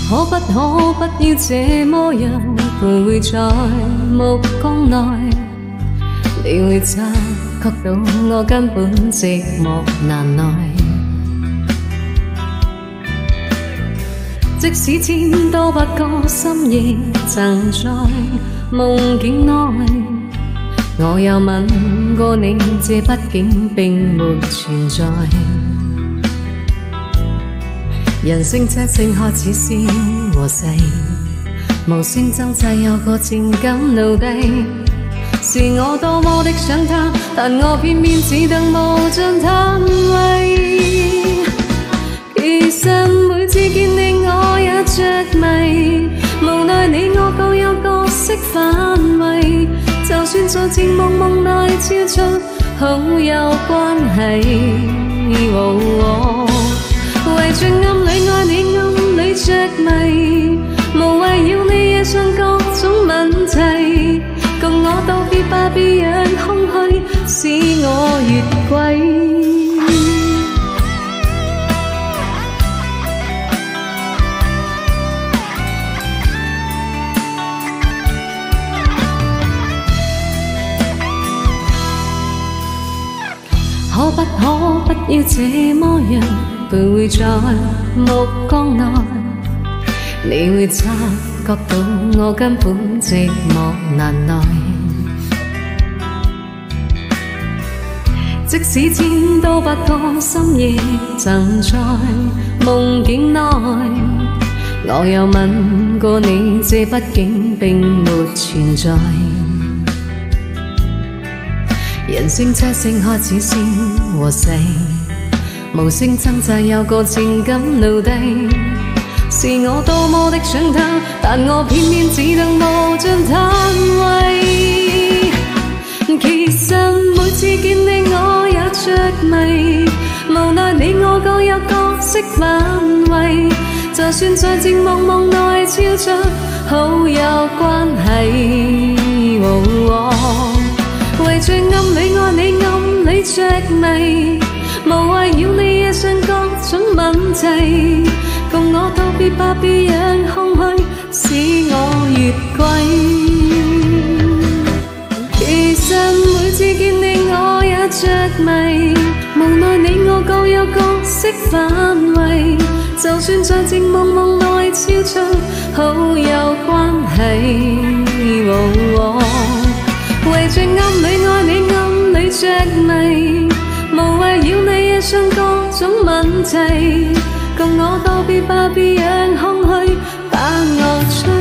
可不要這麼樣徘徊在目光內，你會察覺到我根本寂寞難耐。即使千多百個深夜曾在夢境內，我有吻過你，這畢竟並沒存在。人聲車聲開始消和逝，無聲掙扎有個情感奴隸，是我多麼的想他，但我偏偏只得無盡嘆謂。其實每次見你我也着迷，無奈你我各有角色範圍，就算在情夢夢內超出好友關係。為着暗裏愛你暗裏着迷，無謂要你惹上各種問題，共我道別吧，別讓空虛使我越軌。可不要這麼樣徘徊在目光內，你會察覺到我根本寂寞難耐。即使千多百個深夜曾在夢境內，我有吻過你，這畢竟並沒存在。人聲車聲開始消和逝，無聲掙扎有個情感奴隸，是我多麼的想他，但我偏偏只得無盡嘆謂。其實每次見你我也着迷，無奈你我各有角色範圍，就算在情夢夢內超出好友關係。為着暗裏愛你暗裏着迷，無謂要你惹上各種問題，共我道別吧，別讓空虛使我越軌。其實每次見你我也着迷，無奈你我各有角色範圍，就算在情夢夢內超出好友關係。為着暗裏愛你暗裏着迷，無謂要你惹上各種問題，共我道別吧，別讓空虛把我吹。